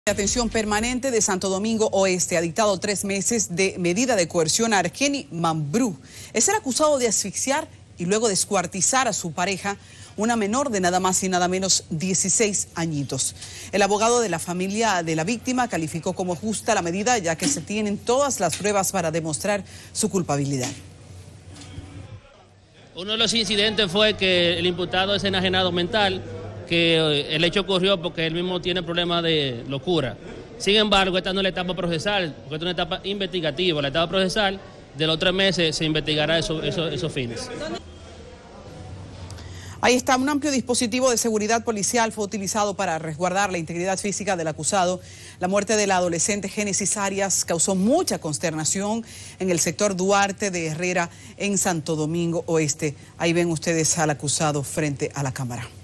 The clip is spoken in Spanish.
Atención permanente de Santo Domingo Oeste ha dictado 3 meses de medida de coerción a Argeni Mambrú. Es el acusado de asfixiar y luego descuartizar a su pareja, una menor de nada más y nada menos 16 añitos. El abogado de la familia de la víctima calificó como justa la medida, ya que se tienen todas las pruebas para demostrar su culpabilidad. Uno de los incidentes fue que el imputado es enajenado mental, que el hecho ocurrió porque él mismo tiene problemas de locura. Sin embargo, esta no es la etapa procesal, esta es una etapa investigativa. La etapa procesal de los 3 meses se investigará esos fines. Ahí está, un amplio dispositivo de seguridad policial fue utilizado para resguardar la integridad física del acusado. La muerte de la adolescente Génesis Arias causó mucha consternación en el sector Duarte de Herrera en Santo Domingo Oeste. Ahí ven ustedes al acusado frente a la cámara.